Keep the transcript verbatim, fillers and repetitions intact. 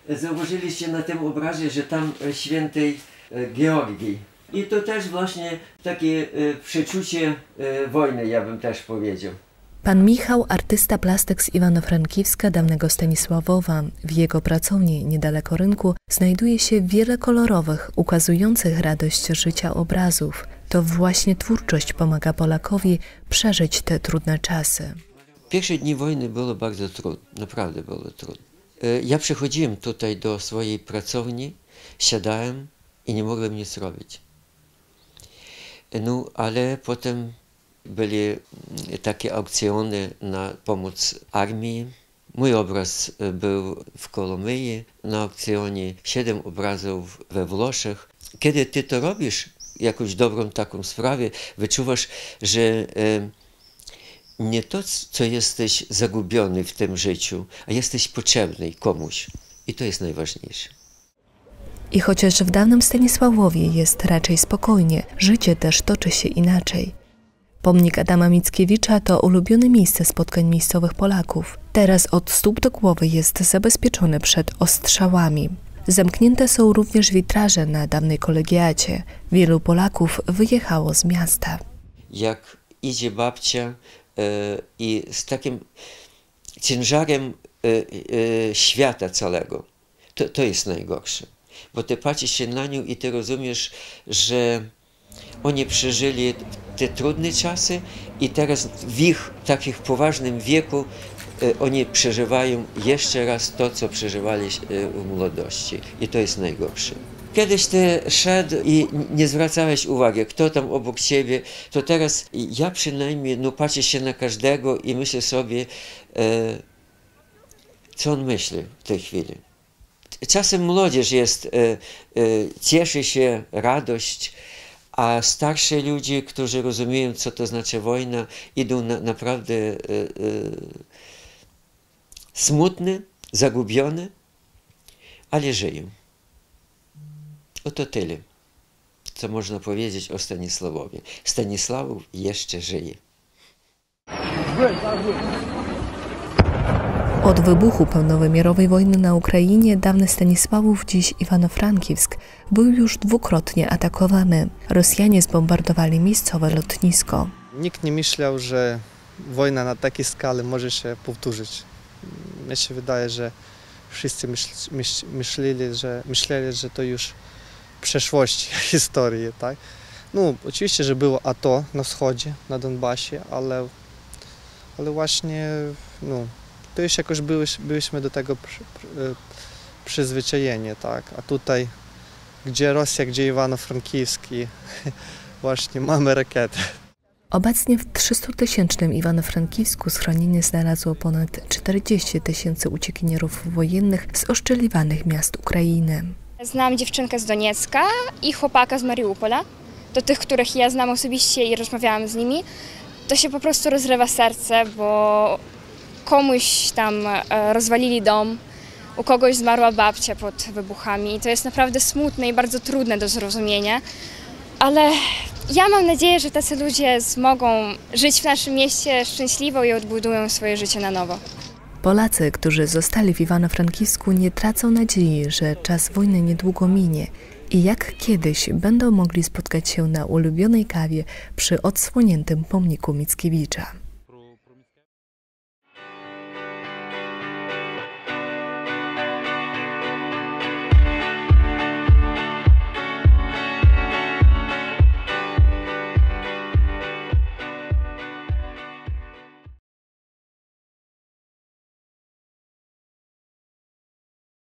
zauważyliście na tym obrazie, że tam świętej Georgii. I to też właśnie takie przeczucie wojny, ja bym też powiedział. Pan Michał, artysta plastyk z Iwano-Frankiwska, dawnego Stanisławowa. W jego pracowni niedaleko rynku znajduje się wiele kolorowych, ukazujących radość życia obrazów. To właśnie twórczość pomaga Polakowi przeżyć te trudne czasy. Pierwsze dni wojny było bardzo trudne, naprawdę było trudne. Ja przychodziłem tutaj do swojej pracowni, siadałem i nie mogłem nic robić. No, ale potem były takie aukcjony na pomoc armii. Mój obraz był w Kolomyi na aukcjonie, siedem obrazów we Włoszech. Kiedy ty to robisz, jakąś dobrą taką sprawę, wyczuwasz, że e, nie to, co jesteś zagubiony w tym życiu, a jesteś potrzebny komuś. I to jest najważniejsze. I chociaż w dawnym Stanisławowie jest raczej spokojnie, życie też toczy się inaczej. Pomnik Adama Mickiewicza to ulubione miejsce spotkań miejscowych Polaków. Teraz od stóp do głowy jest zabezpieczony przed ostrzałami. Zamknięte są również witraże na dawnej kolegiacie. Wielu Polaków wyjechało z miasta. Jak idzie babcia e, i z takim ciężarem e, e, świata całego, to, to jest najgorsze. Bo ty patrzysz się na nią i ty rozumiesz, że oni przeżyli te trudne czasy i teraz w ich takich poważnym wieku e, oni przeżywają jeszcze raz to, co przeżywali e, w młodości. I to jest najgorsze. Kiedyś ty szedł i nie zwracałeś uwagi, kto tam obok ciebie, to teraz ja przynajmniej no, patrzę się na każdego i myślę sobie, e, co on myśli w tej chwili. Czasem młodzież jest, e, e, cieszy się, radość, a starsi ludzie, którzy rozumieją, co to znaczy wojna, idą na, naprawdę e, e, smutne, zagubione, ale żyją. Oto tyle, co można powiedzieć o Stanisławowie. Stanisławów jeszcze żyje. Od wybuchu pełnowymiarowej wojny na Ukrainie dawny Stanisławów, dziś Iwano-Frankiwsk, był już dwukrotnie atakowany. Rosjanie zbombardowali miejscowe lotnisko. Nikt nie myślał, że wojna na takiej skali może się powtórzyć. Mnie się wydaje, że wszyscy myśl, myśl, myśleli, że, myśleli, że to już przeszłość historii, tak? No, oczywiście, że było A T O na wschodzie, na Donbasie, ale, ale właśnie, no, to już jakoś byliśmy, byliśmy do tego przy, przy, przyzwyczajeni, tak? A tutaj, gdzie Rosja, gdzie Iwano-Frankiwsk i właśnie mamy rakiety. Obecnie w trzystutysięcznym Iwano-Frankiwsku schronienie znalazło ponad czterdzieści tysięcy uciekinierów wojennych z oszczeliwanych miast Ukrainy. Znam dziewczynkę z Doniecka i chłopaka z Mariupola. Do tych, których ja znam osobiście i rozmawiałam z nimi, to się po prostu rozrywa serce, bo komuś tam rozwalili dom, u kogoś zmarła babcia pod wybuchami. To jest naprawdę smutne i bardzo trudne do zrozumienia, ale ja mam nadzieję, że tacy ludzie mogą żyć w naszym mieście szczęśliwo i odbudują swoje życie na nowo. Polacy, którzy zostali w Iwano-Frankiwsku, nie tracą nadziei, że czas wojny niedługo minie i jak kiedyś będą mogli spotkać się na ulubionej kawie przy odsłoniętym pomniku Mickiewicza.